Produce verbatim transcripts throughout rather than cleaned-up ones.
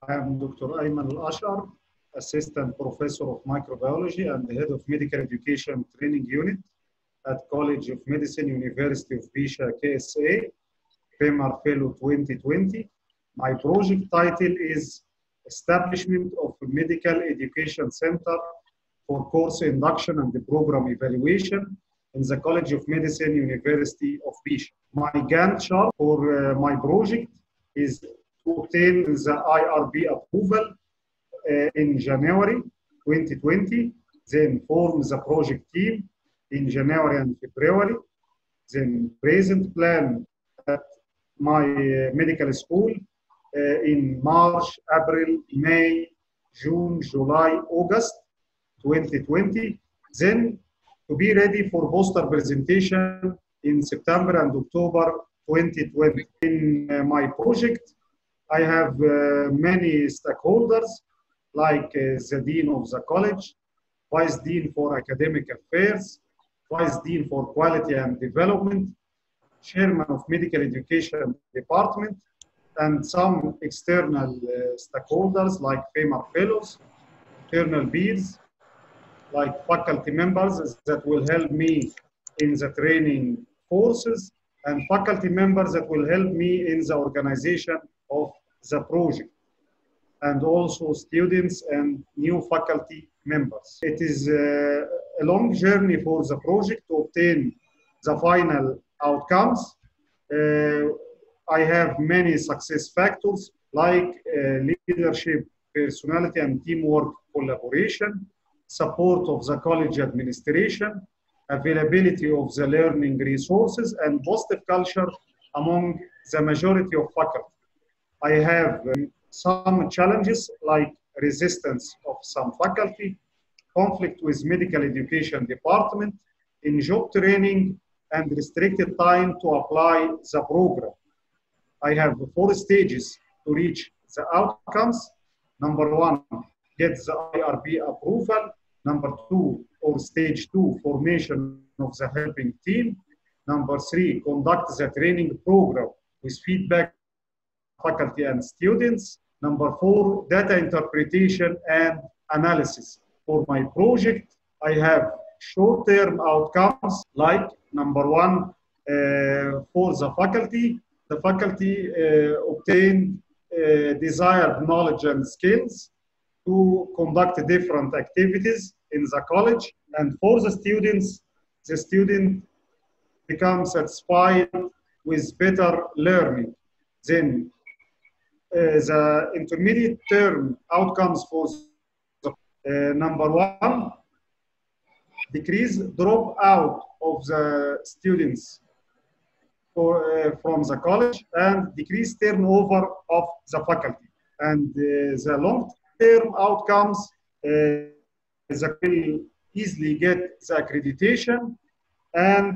I am Doctor Ayman Al-Ashar, Assistant Professor of Microbiology and Head of Medical Education Training Unit at College of Medicine, University of Bisha, K S A, FEMAR Fellow twenty twenty. My project title is Establishment of a Medical Education Center for Course Induction and the Program Evaluation in the College of Medicine, University of Bisha. My Gantt chart for uh, my project is to obtain the I R B approval uh, in January twenty twenty, then form the project team in January and February, then present plan at my uh, medical school uh, in March, April, May, June, July, August twenty twenty, then to be ready for poster presentation in September and October twenty twenty. In uh, my project, I have uh, many stakeholders like uh, the Dean of the College, Vice Dean for Academic Affairs, Vice Dean for Quality and Development, Chairman of Medical Education Department, and some external uh, stakeholders like FEMAR Fellows, internal peers, like faculty members that will help me in the training courses, and faculty members that will help me in the organization of the project, and also students and new faculty members. It is uh, a long journey for the project to obtain the final outcomes. Uh, I have many success factors like uh, leadership, personality, and teamwork collaboration, support of the college administration, availability of the learning resources, and positive culture among the majority of faculty. I have um, some challenges like resistance of some faculty, conflict with medical education department, in job training, and restricted time to apply the program. I have four stages to reach the outcomes. Number one, get the I R B approval. Number two, or stage two, formation of the helping team. Number three, conduct the training program with feedback faculty and students. Number four, data interpretation and analysis. For my project, I have short-term outcomes like number one, uh, for the faculty, the faculty uh, obtain uh, desired knowledge and skills to conduct different activities in the college. And for the students, the student becomes satisfied with better learning. Then uh, the intermediate term outcomes for the, uh, number one, decrease dropout of the students for, uh, from the college and decrease turnover of the faculty. And uh, the long-term outcomes, uh, they will easily get the accreditation and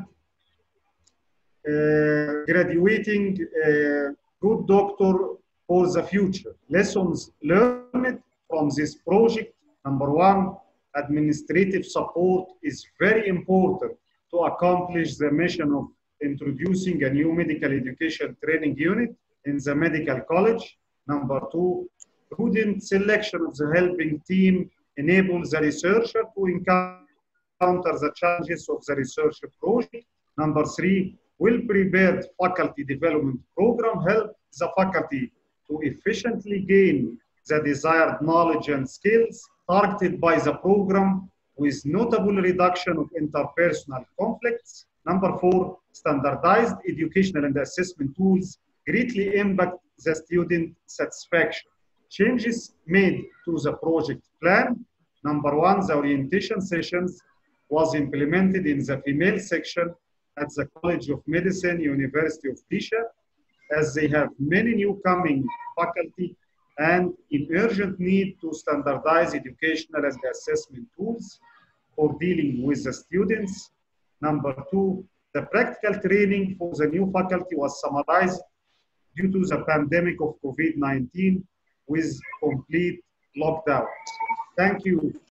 uh, graduating a good doctor for the future. Lessons learned from this project. Number one, administrative support is very important to accomplish the mission of introducing a new medical education training unit in the medical college. Number two, prudent selection of the helping team enables the researcher to encounter the challenges of the research project. Number three, well-prepared faculty development program help the faculty to efficiently gain the desired knowledge and skills targeted by the program with notable reduction of interpersonal conflicts. Number four, standardized educational and assessment tools greatly impact the student satisfaction. Changes made to the project plan. Number one, the orientation sessions was implemented in the female section at the College of Medicine, University of Bisha, as they have many new coming faculty and in urgent need to standardize educational and assessment tools for dealing with the students. Number two, the practical training for the new faculty was summarized due to the pandemic of COVID nineteen with complete lockdown. Thank you